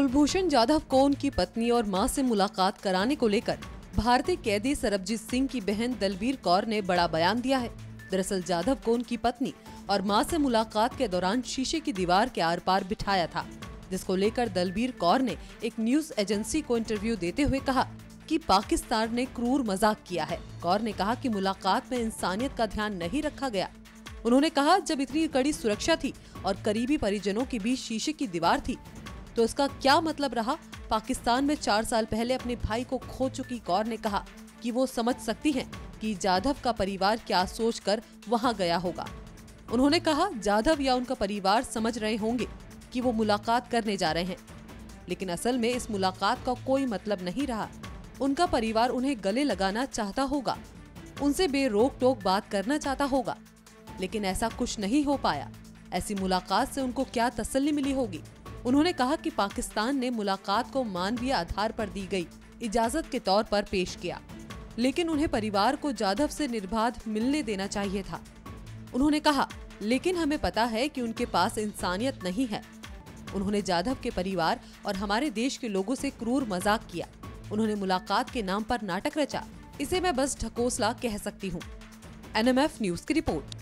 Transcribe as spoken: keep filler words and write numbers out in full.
कुलभूषण जाधव को उनकी पत्नी और मां से मुलाकात कराने को लेकर भारतीय कैदी सरबजीत सिंह की बहन दलबीर कौर ने बड़ा बयान दिया है। दरअसल जाधव को उनकी पत्नी और मां से मुलाकात के दौरान शीशे की दीवार के आर पार बिठाया था, जिसको लेकर दलबीर कौर ने एक न्यूज एजेंसी को इंटरव्यू देते हुए कहा कि पाकिस्तान ने क्रूर मजाक किया है। कौर ने कहा कि मुलाकात में इंसानियत का ध्यान नहीं रखा गया। उन्होंने कहा, जब इतनी कड़ी सुरक्षा थी और करीबी परिजनों के बीच शीशे की दीवार थी तो इसका क्या मतलब रहा। पाकिस्तान में चार साल पहले अपने भाई को खो चुकी कौर ने कहा कि वो समझ सकती हैं कि जाधव का परिवार क्या सोचकर वहां गया होगा। उन्होंने कहा, जाधव या उनका परिवार समझ रहे होंगे कि वो मुलाकात करने जा रहे हैं, लेकिन असल में इस मुलाकात का कोई मतलब नहीं रहा। उनका परिवार उन्हें गले लगाना चाहता होगा, उनसे बेरोक टोक बात करना चाहता होगा, लेकिन ऐसा कुछ नहीं हो पाया। ऐसी मुलाकात से उनको क्या तसल्ली मिली होगी। उन्होंने कहा कि पाकिस्तान ने मुलाकात को मानवीय आधार पर दी गई इजाजत के तौर पर पेश किया, लेकिन उन्हें परिवार को जाधव से निर्बाध मिलने देना चाहिए था। उन्होंने कहा, लेकिन हमें पता है कि उनके पास इंसानियत नहीं है। उन्होंने जाधव के परिवार और हमारे देश के लोगों से क्रूर मजाक किया। उन्होंने मुलाकात के नाम पर नाटक रचा। इसे मैं बस ढकोसला कह सकती हूँ। एन एम एफ न्यूज की रिपोर्ट।